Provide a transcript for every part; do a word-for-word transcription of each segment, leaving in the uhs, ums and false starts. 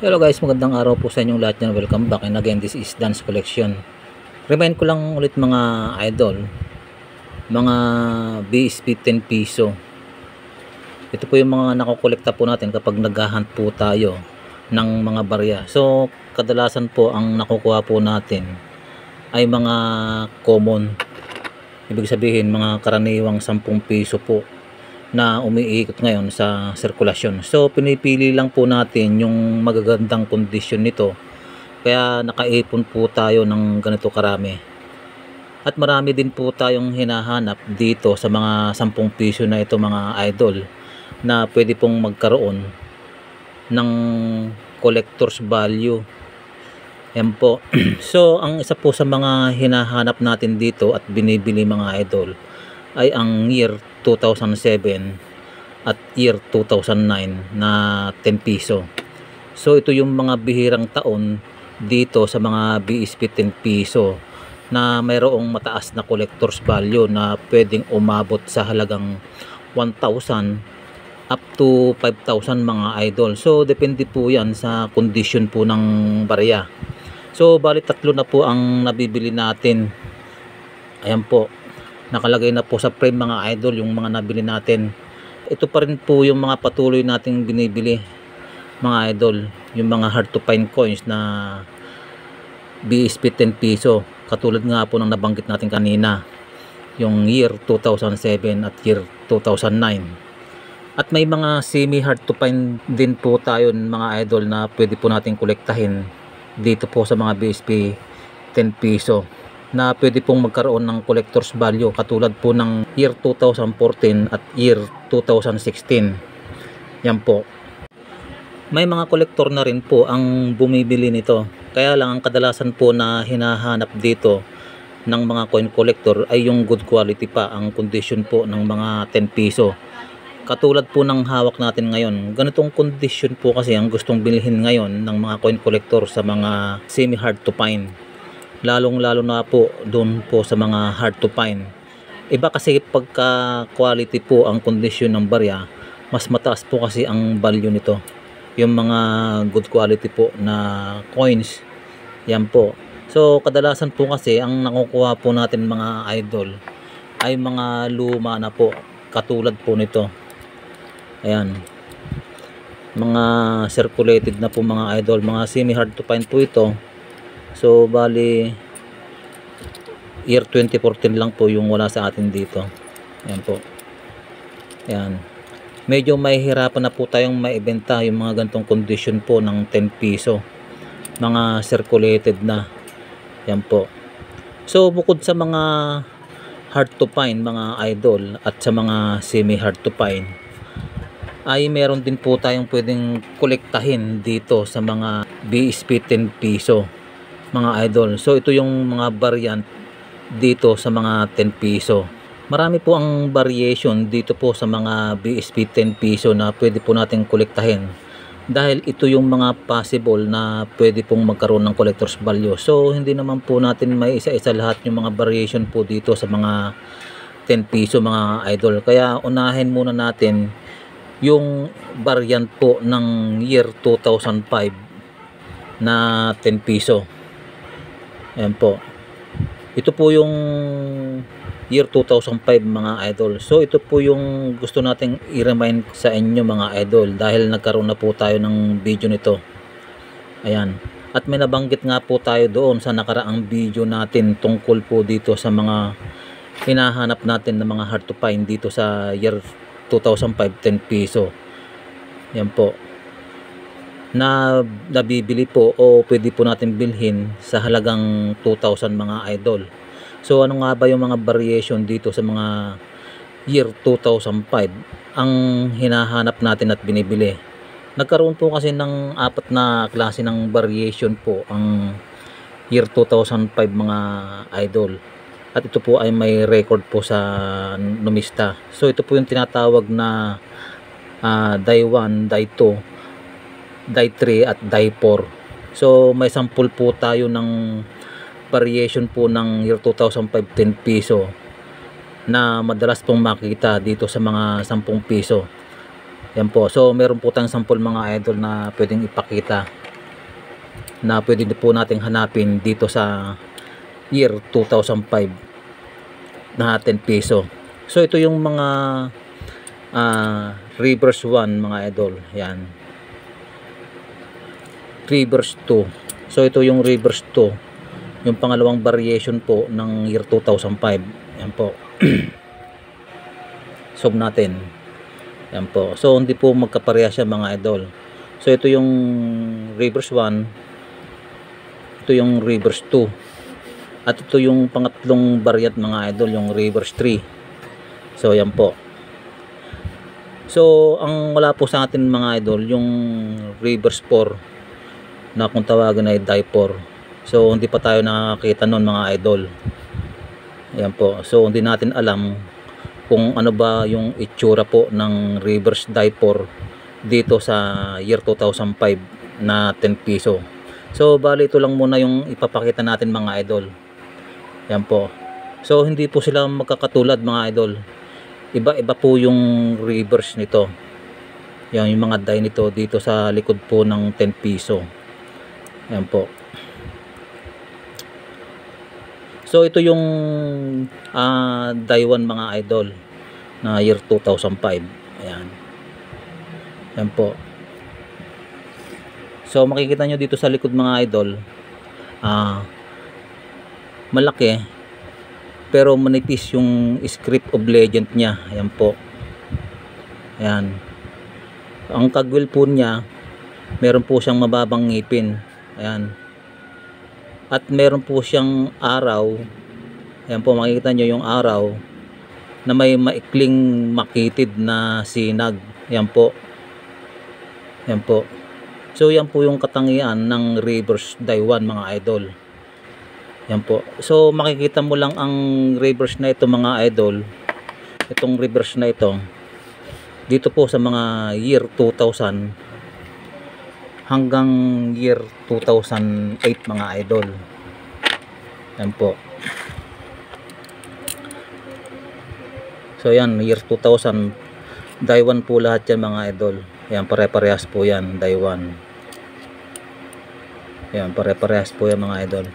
Hello guys, magandang araw po sa inyong lahat yan. Welcome back and again, this is Dance Collection. Remind ko lang ulit mga idol, mga B S P ten piso. Ito po yung mga nakokolekta po natin kapag naghahunt po tayo ng mga barya. So kadalasan po ang nakukuha po natin ay mga common. Ibig sabihin mga karaniwang sampung piso po na umiikot ngayon sa sirkulasyon. So pinipili lang po natin yung magagandang kondisyon nito, kaya nakaipon po tayo ng ganito karami. At marami din po tayong hinahanap dito sa mga sampung piso na ito mga idol, na pwede pong magkaroon ng collector's value. Yan po. So ang isa po sa mga hinahanap natin dito at binibili mga idol ay ang year two thousand seven at year two thousand nine na ten piso. So ito yung mga bihirang taon dito sa mga B S P ten piso na mayroong mataas na collector's value na pwedeng umabot sa halagang one thousand up to five thousand mga idol. So depende po yan sa condition po ng barya. So bali tatlo na po ang nabibili natin. Ayan po, nakalagay na po sa frame mga idol yung mga nabili natin. Ito pa rin po yung mga patuloy nating binibili mga idol, yung mga hard to find coins na B S P ten piso, katulad nga po ng nabanggit natin kanina, yung year two thousand seven at year two thousand nine. At may mga semi hard to find din po tayo mga idol na pwede po natin kolektahin dito po sa mga B S P ten piso na pwede pong magkaroon ng collector's value, katulad po ng year two thousand fourteen at year two thousand sixteen. Yan po. May mga kolektor na rin po ang bumibili nito, kaya lang ang kadalasan po na hinahanap dito ng mga coin collector ay yung good quality pa ang condition po ng mga ten piso. Katulad po ng hawak natin ngayon, ganitong condition po kasi ang gustong bilhin ngayon ng mga coin collector sa mga semi hard to find, lalong lalo na po doon po sa mga hard to find. Iba kasi pagka quality po ang condition ng barya, mas mataas po kasi ang value nito. Yung mga good quality po na coins, yan po. So kadalasan po kasi ang nakukuha po natin mga idol ay mga luma na po, katulad po nito. Ayan, mga circulated na po mga idol, mga semi hard to find po ito. So bali year twenty fourteen lang po yung wala sa atin dito. Ayan po. Ayan, medyo mahihirapan na po tayong maibenta yung mga gantong condition po ng ten piso, mga circulated na. Ayan po. So bukod sa mga hard to find mga idol at sa mga semi hard to find, ay meron din po tayong pwedeng kolektahin dito sa mga B S P ten piso mga idol. So ito yung mga variant dito sa mga ten piso. Marami po ang variation dito po sa mga B S P ten piso na pwede po natin kolektahin, dahil ito yung mga possible na pwede pong magkaroon ng collector's value. So hindi naman po natin may isa-isa lahat yung mga variation po dito sa mga ten piso mga idol, kaya unahin muna natin yung variant po ng year two thousand five na ten piso. Ayan po. Ito po yung year two thousand five mga idol. So ito po yung gusto nating i-remind sa inyo mga idol, dahil nagkaroon na po tayo ng video nito. Ayan. At may nabanggit nga po tayo doon sa nakaraang video natin tungkol po dito sa mga hinahanap natin ng mga hard to find dito sa year two thousand five ten piso. Yan po, na nabibili po o pwede po natin bilhin sa halagang two thousand mga idol. So ano nga ba yung mga variation dito sa mga year two thousand five ang hinahanap natin at binibili? Nagkaroon po kasi ng apat na klase ng variation po ang year two thousand five mga idol. At ito po ay may record po sa Numista. So ito po yung tinatawag na uh, die one, die two, die three at die four. So may sample po tayo ng variation po ng year two thousand five ten piso na madalas pong makikita dito sa mga sampung piso. Yan po. So meron po tayong sample mga idol na pwedeng ipakita. na pwede po nating hanapin dito sa year two thousand five na ten piso. So ito yung mga uh, reverse one mga idol. Yan. Reverse two. So ito yung reverse two. Yung pangalawang variation po ng year two thousand five. Yan po. Sob natin. Yan po. So hindi po magkapareha siya mga idol. So ito yung reverse one. Ito yung reverse two. At ito yung pangatlong variant mga idol, yung reverse three. So yan po. So ang wala po sa atin mga idol, yung reverse four na kung tawagan ay die four. So hindi pa tayo nakakita nun mga idol. Yan po. So hindi natin alam kung ano ba yung itsura po ng reverse die four dito sa year two thousand five na ten piso. So bali ito lang muna yung ipapakita natin mga idol. Yan po. So hindi po sila magkakatulad mga idol. Iba-iba po yung reverse nito. Yan yung mga die nito dito sa likod po ng ten piso. Yan po. So ito yung uh, die one mga idol na year two thousand five. Ayan. Yan po. So makikita nyo dito sa likod mga idol, uh, malaki pero manipis yung script of legend niya. Ayan po. Ayan. Ang kagwil po niya, meron po siyang mababang ngipin. Ayan. At meron po siyang araw. Ayan po, makikita nyo yung araw na may maikling makitid na sinag. Ayan po. Ayan po. So yan po yung katangian ng reverse die one mga idol. Yan po. So makikita mo lang ang reverse na ito mga idol. Itong reverse na ito dito po sa mga year two thousand hanggang year two thousand eight mga idol. Yan po. So yan, year two thousand die one po lahat yan mga idol. Yan, pare-parehas po yan, die one. Yan, pare-parehas po yan mga idol.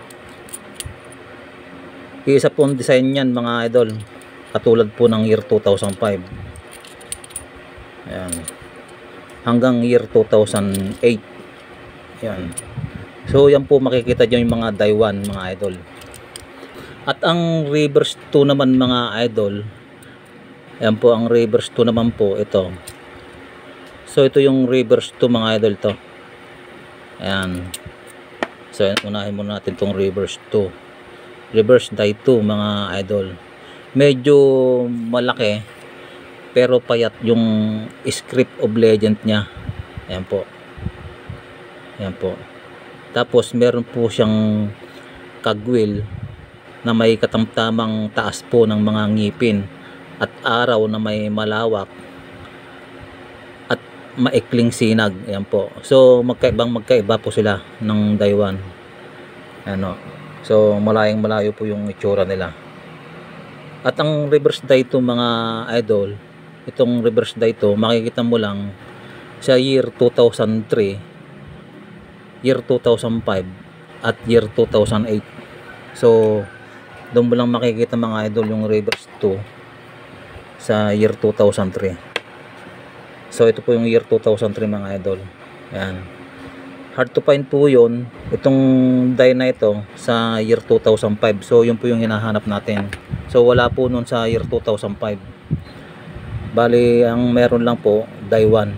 Isa pong design yan mga idol, katulad po ng year two thousand five. Ayan. Hanggang year two thousand eight. Ayan. So yan po makikita nyo yung mga die one mga idol. At ang reverse two naman mga idol, ayan po ang reverse two naman po ito. So ito yung reverse two mga idol to. Ayan. So unahin muna natin tong reverse two. Reverse die two mga idol. Medyo malaki pero payat yung script of legend niya. Ayan po. Ayan po. Tapos meron po siyang kagwil na may katamtamang taas po ng mga ngipin at araw na may malawak at maikling sinag. Ayan po. So magkaibang magkaiba po sila ng die one. Ano. So malayong malayo po yung itsura nila. At ang reverse die two mga idol, itong reverse die two makikita mo lang sa year two thousand three, year two thousand five at year two thousand eight. So doon mo lang makikita mga idol yung reverse two sa year two thousand three. So ito po yung year two thousand three mga idol. Yan. Hard to find po yun, itong die na ito sa year two thousand five. So yun po yung hinahanap natin. So wala po nun sa year two thousand five. Bali ang meron lang po die one.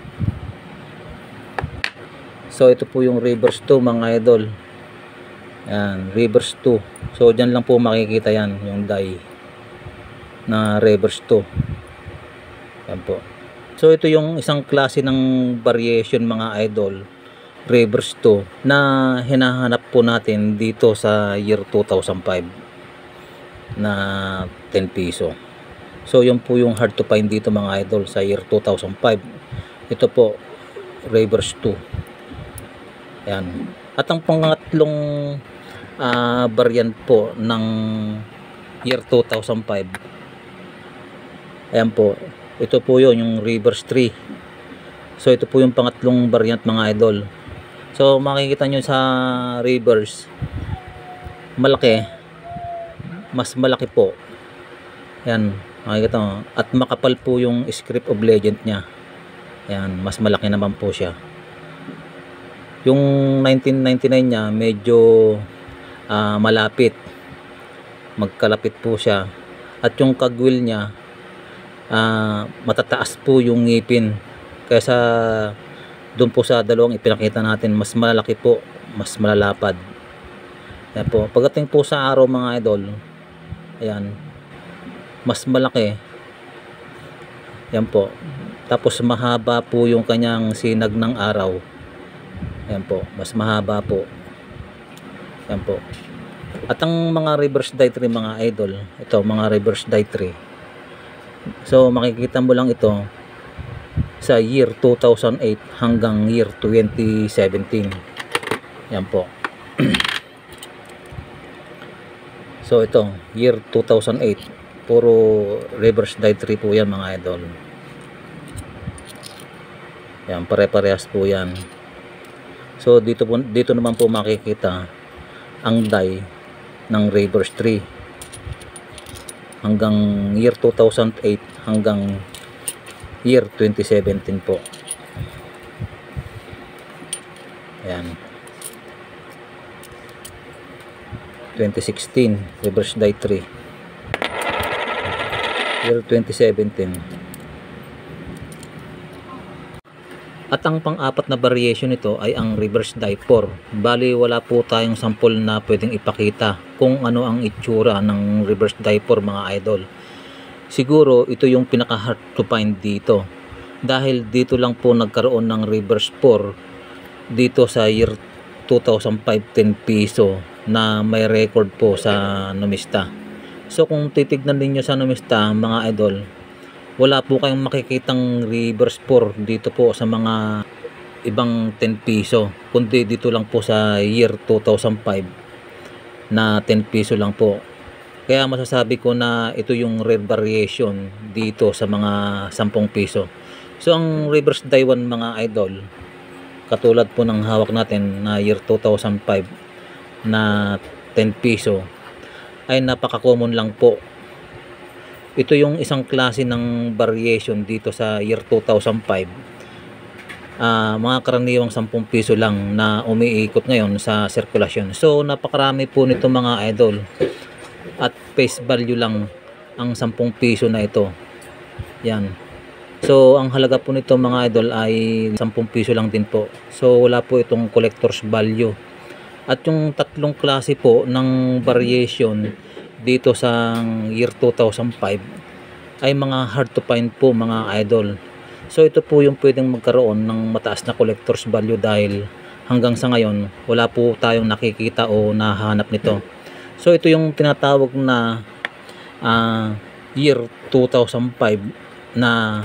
So ito po yung reverse two mga idol. Yan, reverse two. So dyan lang po makikita yan yung die na reverse two. Yan po. So ito yung isang klase ng variation mga idol, reverse two, na hinahanap po natin dito sa year two thousand five na ten piso. So yun po yung hard to find dito mga idol sa year two thousand five. Ito po reverse two. Yan. At ang pangatlong uh, variant po ng year two thousand five, ayan po, ito po yun yung reverse three. So ito po yung pangatlong variant mga idol. So makikita nyo sa reverse, malaki, mas malaki po. Yan, makikita mo. At makapal po yung script of legend nya. Yan, mas malaki naman po siya. Yung nineteen ninety-nine nya medyo uh, malapit, magkalapit po siya. At yung kagwil nya uh, matataas po yung ngipin. Kaysa doon po sa dalawang ipinakita natin, mas malaki po, mas malalapad. Yan po. Pagdating po sa araw mga idol, ayan, mas malaki. Yan po. Tapos mahaba po yung kanyang sinag ng araw. Yan po, mas mahaba po. Yan po. At ang mga reverse die tree mga idol, ito mga reverse die tree. So makikita mo lang ito sa year two thousand eight hanggang year twenty seventeen. Yan po. So ito, year two thousand eight, puro reverse die tree po yan mga idol. Yan, pare-parehas po yan. So dito po, dito naman po makikita ang die ng reverse tree hanggang year two thousand eight hanggang year twenty seventeen po. Ayan. twenty sixteen reverse die tree. Year twenty seventeen. At ang pang-apat na variation nito ay ang reverse die four. Bali wala po tayong sample na pwedeng ipakita kung ano ang itsura ng reverse die four mga idol. Siguro ito yung pinaka hard to find dito. Dahil dito lang po nagkaroon ng reverse four dito sa year two thousand five, ten piso na may record po sa Numista. So kung titignan niyo sa Numista mga idol, wala po kayong makikitang reverse four dito po sa mga ibang ten piso, kundi dito lang po sa year two thousand five na ten piso lang po. Kaya masasabi ko na ito yung rare variation dito sa mga ten piso. So ang reverse die one mga idol, katulad po ng hawak natin na year two thousand five na ten piso, ay napaka-common lang po. Ito yung isang klase ng variation dito sa year two thousand five. Uh, mga karaniwang ten piso lang na umiikot ngayon sa sirkulasyon. So napakarami po nito mga idol. At face value lang ang ten piso na ito. Yan. So ang halaga po nito mga idol ay ten piso lang din po. So wala po itong collector's value. At yung tatlong klase po ng variation dito sa year two thousand five ay mga hard to find po mga idol. So ito po yung pwedeng magkaroon ng mataas na collector's value dahil hanggang sa ngayon wala po tayong nakikita o nahanap nito. So ito yung tinatawag na uh, year two thousand five na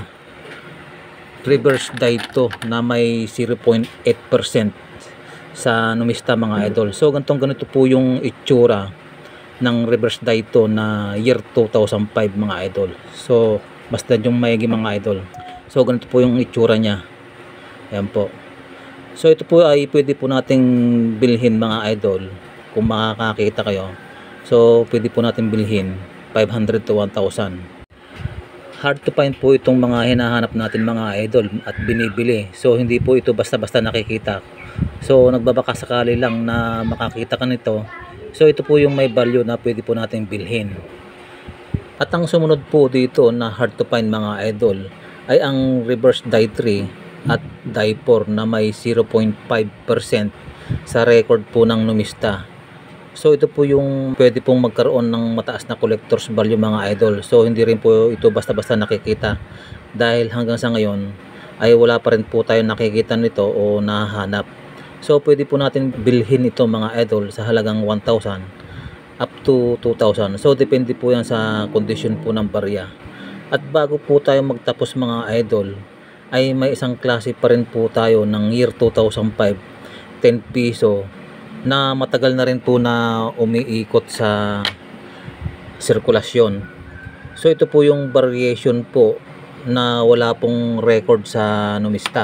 reverse die to na may zero point eight percent sa Numista mga idol. So ganitong ganito po yung itsura ng reverse die to na year two thousand five mga idol. So basta yung mayagi mga idol. So ganito po yung itsura nya. Ayan po. So ito po ay pwede po nating bilhin mga idol kung makakakita kayo. So pwede po natin bilhin five hundred to one thousand. Hard to find po itong mga hinahanap natin mga idol at binibili. So hindi po ito basta-basta nakikita. So nagbabaka sakali lang na makakita ka nito. So ito po yung may value na pwede po natin bilhin. At ang sumunod po dito na hard to find mga idol ay ang reverse die three at die four na may zero point five percent sa record po ng Numista. So ito po yung pwede pong magkaroon ng mataas na collector's value mga idol. So hindi rin po ito basta-basta nakikita dahil hanggang sa ngayon ay wala pa rin po tayo nakikita nito o nahanap. So pwede po natin bilhin ito mga idol sa halagang one thousand up to two thousand. So depende po yan sa condition po ng barya. At bago po tayo magtapos mga idol ay may isang klase pa rin po tayo ng year two thousand five ten piso na matagal na rin po na umiikot sa sirkulasyon. So ito po yung variation po na wala pong record sa Numista.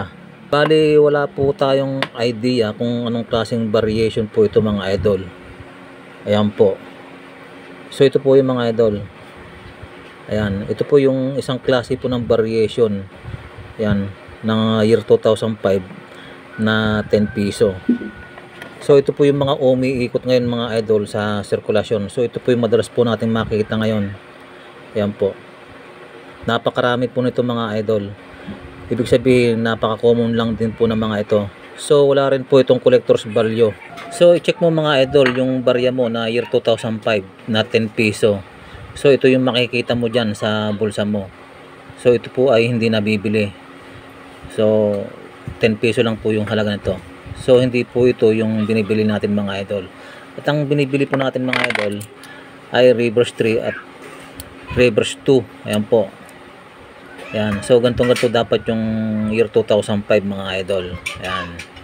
Bali, wala po tayong idea kung anong klaseng variation po ito mga idol. Ayan po. So ito po yung mga idol. Ayan, ito po yung isang klase po ng variation. Ayan, ng year two thousand five na ten piso. So ito po yung mga umiikot ngayon mga idol sa sirkulasyon. So ito po yung madalas po natin makikita ngayon. Ayan po. Napakarami po nito mga idol. Ibig sabihin napaka-common lang din po ng mga ito. So wala rin po itong collector's value. So i-check mo mga idol yung barya mo na year two thousand five na ten piso. So ito yung makikita mo dyan sa bulsa mo. So ito po ay hindi nabibili. So ten piso lang po yung halaga nito. So hindi po ito yung binibili natin mga idol. At ang binibili po natin mga idol ay reverse three at reverse two. Ayan po. Ayan. So gantong ganito dapat yung year two thousand five mga idol. Ayan.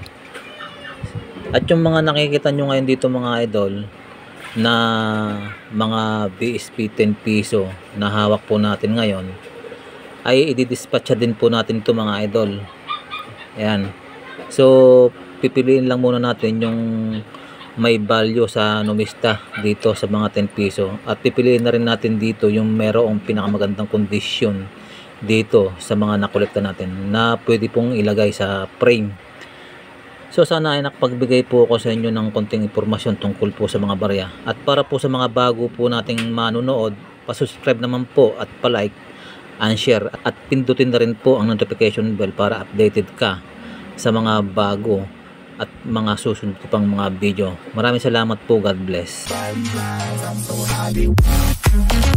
At yung mga nakikita nyo ngayon dito mga idol na mga B S P ten piso na hawak po natin ngayon ay i-dispatcha din po natin ito mga idol. Ayan. So pipiliin lang muna natin yung may value sa numista dito sa mga ten piso at pipiliin na rin natin dito yung merong pinakamagandang kondisyon dito sa mga nakolekta natin na pwede pong ilagay sa frame. So sana ay nakapagbigay po ako sa inyo ng konting impormasyon tungkol po sa mga barya. At para po sa mga bago po nating manunood, pa-subscribe naman po at pa-like and share at pindutin na rin po ang notification bell para updated ka sa mga bago at mga susunod ko pang mga video. Maraming salamat po. God bless.